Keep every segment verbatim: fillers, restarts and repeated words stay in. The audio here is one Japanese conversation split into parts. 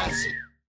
男子。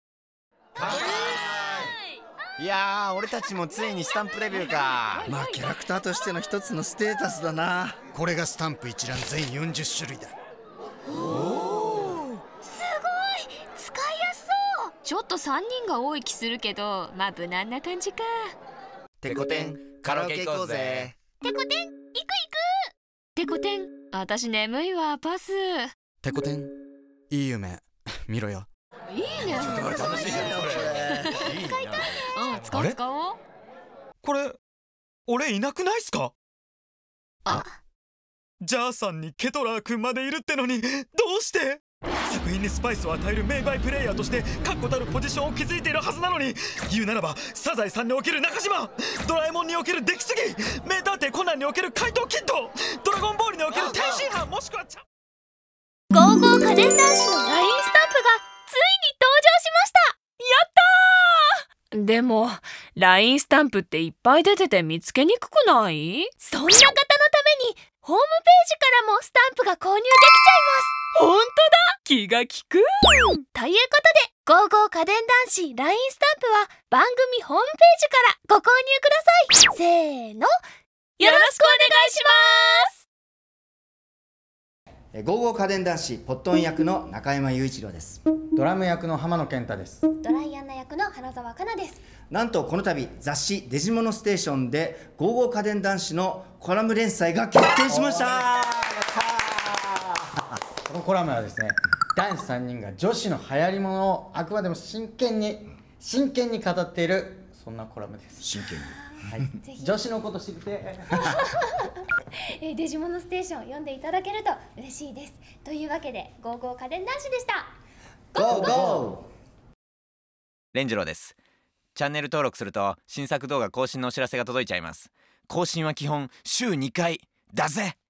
いやー、俺たちもついにスタンプレビューか。 まあキャラクターとしての一つのステータスだな。 これがスタンプ一覧全よんじゅっしゅるいだ。 おお、すごい使いやすそう。ちょっとさんにんが多い気するけど、まあ無難な感じか。 てこてんカラオケ行こうぜ。 てこてん行く行く。てこてん私眠いわ、パス。 てこてんいい夢見ろよ。 いいね。 楽しいじゃんこれ。 使いたい。うん、使おう使おう。 これ俺いなくないっすか？ あ、 ジャーさんにケトラー君までいるってのにどうして？作品にスパイスを与える名バイプレイヤーとして確固たるポジションを築いているはずなのに、言うならばサザエさんにおける中島、ドラえもんにおける出来すぎ、名探偵コナンにおける怪盗キッド、ドラゴンボールにおける天津飯、もしくはチャゴーゴー家電男子の ライン スタンプがついに登場しました。やったー。でも ライン スタンプっていっぱい出てて見つけにくくない？そんな方のためにホームページからもスタンプが購入できちゃいます。ほんとだ、気が利く。ということでゴーゴー家電男子 ライン スタンプは番組ホームページからご購入ください。せーの、よろしくお願いします。 ゴーゴー家電男子ポットン役の中山雄一郎です。 ドラム役の浜野健太です。 ドライアンナ役の花澤香菜です。 なんとこの度雑誌デジモノステーションでゴーゴー家電男子のコラム連載が決定しました。 このコラムはですね、男子さんにんが女子の流行りものをあくまでも真剣に真剣に語っている、そんなコラムです。 真剣に、 はい、女子のこと知りてえー、デジモノステーション読んでいただけると嬉しいです。というわけでゴーゴー家電男子でした。 ゴーゴー。 レンジローです。チャンネル登録すると新作動画更新のお知らせが届いちゃいます。更新は基本週にかいだぜ。